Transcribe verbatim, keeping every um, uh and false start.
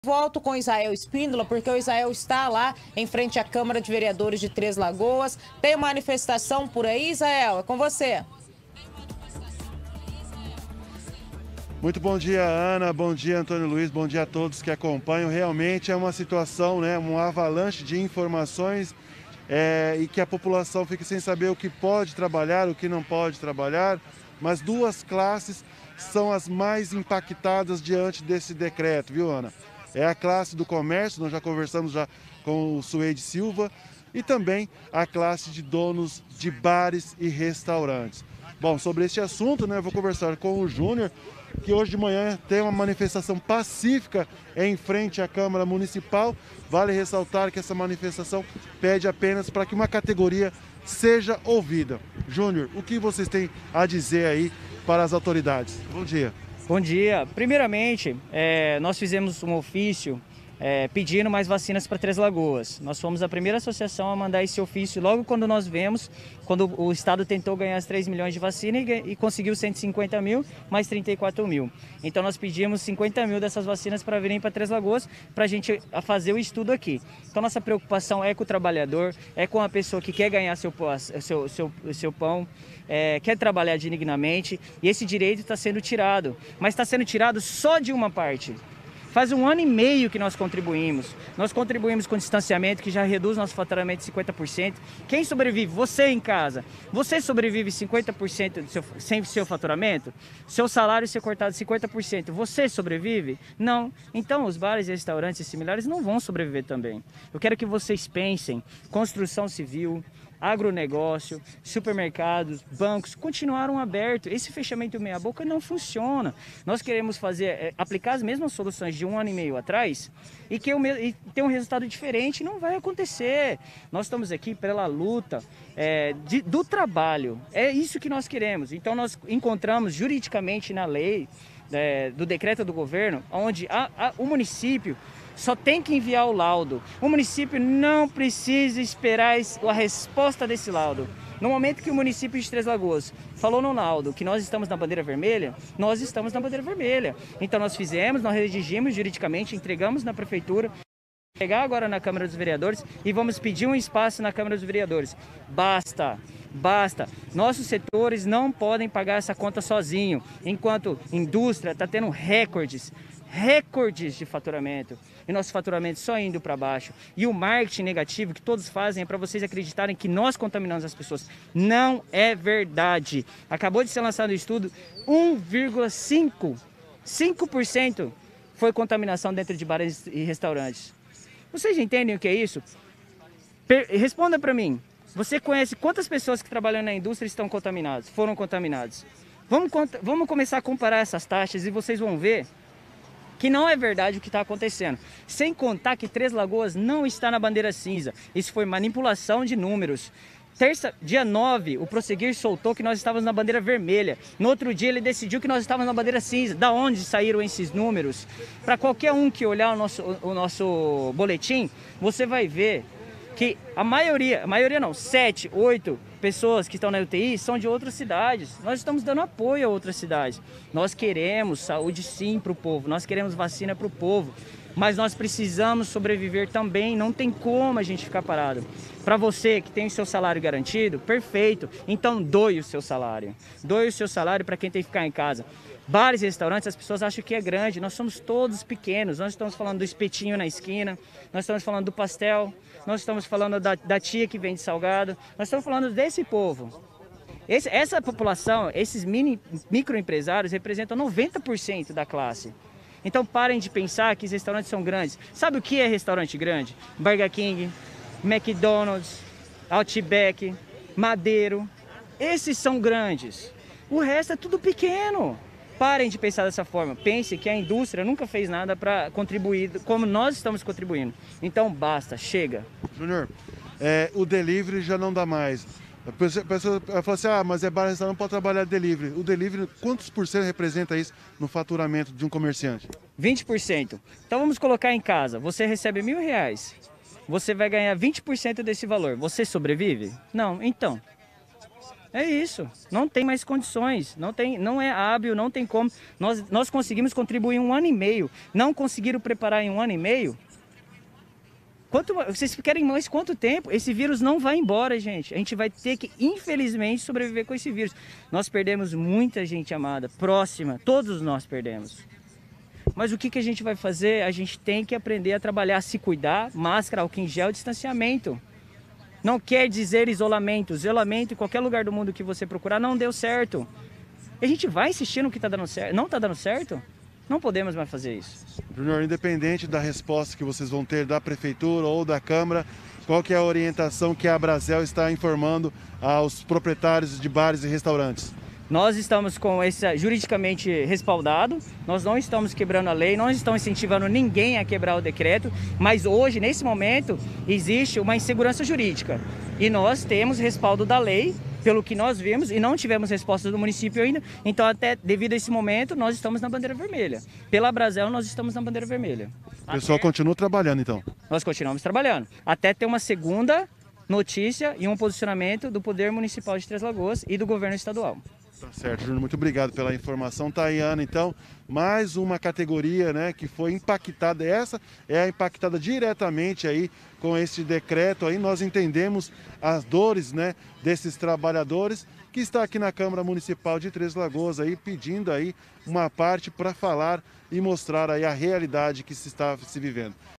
Volto com Israel Espíndola, porque o Israel está lá em frente à Câmara de Vereadores de Três Lagoas. Tem manifestação por aí, Israel? É com você. Muito bom dia, Ana. Bom dia, Antônio Luiz. Bom dia a todos que acompanham. Realmente é uma situação, né, um avalanche de informações é, e que a população fica sem saber o que pode trabalhar, o que não pode trabalhar. Mas duas classes são as mais impactadas diante desse decreto, viu, Ana? É a classe do comércio, nós já conversamos já com o Suede Silva, e também a classe de donos de bares e restaurantes. Bom, sobre este assunto, né, eu vou conversar com o Júnior, que hoje de manhã tem uma manifestação pacífica em frente à Câmara Municipal. Vale ressaltar que essa manifestação pede apenas para que uma categoria seja ouvida. Júnior, o que vocês têm a dizer aí para as autoridades? Bom dia. Bom dia. Primeiramente, é, nós fizemos um ofício é, pedindo mais vacinas para Três Lagoas. Nós fomos a primeira associação a mandar esse ofício logo quando nós vemos, quando o Estado tentou ganhar as três milhões de vacina e, e conseguiu cento e cinquenta mil, mais trinta e quatro mil. Então nós pedimos cinquenta mil dessas vacinas para virem para Três Lagoas, para a gente fazer o estudo aqui. Então nossa preocupação é com o trabalhador, é com a pessoa que quer ganhar seu, seu, seu, seu pão, é, quer trabalhar dignamente, e esse direito está sendo tirado. Mas está sendo tirado só de uma parte. Faz um ano e meio que nós contribuímos. Nós contribuímos com distanciamento, que já reduz nosso faturamento em cinquenta por cento. Quem sobrevive? Você em casa. Você sobrevive cinquenta por cento do seu, sem seu faturamento? Seu salário ser cortado cinquenta por cento. Você sobrevive? Não. Então os bares e restaurantes e similares não vão sobreviver também. Eu quero que vocês pensem, construção civil, agronegócio, supermercados, bancos, continuaram abertos. Esse fechamento meia boca não funciona. Nós queremos fazer, é, aplicar as mesmas soluções de um ano e meio atrás e, que eu, e ter um resultado diferente. Não vai acontecer. Nós estamos aqui pela luta é, de, do trabalho. É isso que nós queremos. Então nós encontramos juridicamente na lei é, do decreto do governo, onde a, a, o município só tem que enviar o laudo. O município não precisa esperar a resposta desse laudo. No momento que o município de Três Lagoas falou no laudo que nós estamos na bandeira vermelha, nós estamos na bandeira vermelha. Então nós fizemos, nós redigimos juridicamente, entregamos na prefeitura, chegar agora na Câmara dos Vereadores e vamos pedir um espaço na Câmara dos Vereadores. Basta, basta. Nossos setores não podem pagar essa conta sozinho, enquanto a indústria está tendo recordes, recordes de faturamento. E nosso faturamento só indo para baixo. E o marketing negativo que todos fazem é para vocês acreditarem que nós contaminamos as pessoas. Não é verdade. Acabou de ser lançado um estudo, um vírgula cinco por cento foi contaminação dentro de bares e restaurantes. Vocês entendem o que é isso? Per- Responda para mim. Você conhece quantas pessoas que trabalham na indústria estão contaminadas, foram contaminadas? Vamos, vamos começar a comparar essas taxas e vocês vão ver que não é verdade o que está acontecendo. Sem contar que Três Lagoas não está na bandeira cinza. Isso foi manipulação de números. Terça, dia nove, o Prosseguir soltou que nós estávamos na bandeira vermelha. No outro dia ele decidiu que nós estávamos na bandeira cinza. Da onde saíram esses números? Para qualquer um que olhar o nosso, o, o nosso boletim, você vai ver que a maioria, a maioria não, sete, oito pessoas que estão na U T I são de outras cidades. Nós estamos dando apoio a outras cidades. Nós queremos saúde sim para o povo, nós queremos vacina para o povo, mas nós precisamos sobreviver também, não tem como a gente ficar parado. Para você que tem o seu salário garantido, perfeito, então doe o seu salário. Doe o seu salário para quem tem que ficar em casa. Bares e restaurantes, as pessoas acham que é grande, nós somos todos pequenos. Nós estamos falando do espetinho na esquina, nós estamos falando do pastel, nós estamos falando da, da tia que vende salgado, nós estamos falando desse povo. Esse, essa população, esses mini, microempresários representam noventa por cento da classe. Então parem de pensar que os restaurantes são grandes. Sabe o que é restaurante grande? Burger King, McDonald's, Outback, Madeiro. Esses são grandes. O resto é tudo pequeno. Parem de pensar dessa forma. Pense que a indústria nunca fez nada para contribuir como nós estamos contribuindo. Então basta, chega. Júnior, é, o delivery já não dá mais. A pessoa, a pessoa fala assim, ah, mas é bar, restaurante, não pode trabalhar delivery. O delivery, quantos por cento representa isso no faturamento de um comerciante? vinte por cento. Então vamos colocar em casa, você recebe mil reais, você vai ganhar vinte por cento desse valor. Você sobrevive? Não, então. É isso, não tem mais condições, não, tem, não é hábil, não tem como. Nós, nós conseguimos contribuir em um ano e meio, não conseguiram preparar em um ano e meio. Quanto, vocês querem mais quanto tempo? Esse vírus não vai embora, gente. A gente vai ter que, infelizmente, sobreviver com esse vírus. Nós perdemos muita gente amada, próxima, todos nós perdemos. Mas o que, que a gente vai fazer? A gente tem que aprender a trabalhar, a se cuidar, máscara, álcool em gel, distanciamento. Não quer dizer isolamento. Isolamento em qualquer lugar do mundo que você procurar não deu certo. A gente vai insistir no que está dando certo. Não está dando certo? Não podemos mais fazer isso. Júnior, independente da resposta que vocês vão ter da Prefeitura ou da Câmara, qual que é a orientação que a Abrazel está informando aos proprietários de bares e restaurantes? Nós estamos com esse juridicamente respaldado, nós não estamos quebrando a lei, não estamos incentivando ninguém a quebrar o decreto, mas hoje, nesse momento, existe uma insegurança jurídica. E nós temos respaldo da lei, pelo que nós vimos, e não tivemos resposta do município ainda, então até devido a esse momento, nós estamos na bandeira vermelha. Pela Abrazel, nós estamos na bandeira vermelha. O pessoal até... continua trabalhando, então? Nós continuamos trabalhando, até ter uma segunda notícia e um posicionamento do Poder Municipal de Três Lagoas e do Governo Estadual. Tá certo, Júnior, muito obrigado pela informação. Tá aí, Ana, então, mais uma categoria, né, que foi impactada. Essa é a impactada diretamente aí com esse decreto aí. Nós entendemos as dores, né, desses trabalhadores que está aqui na Câmara Municipal de Três Lagoas aí pedindo aí uma parte para falar e mostrar aí a realidade que se está se vivendo.